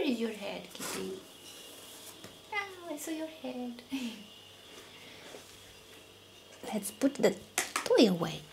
is your head, Kitty? Oh, I saw your head. Let's put the toy away.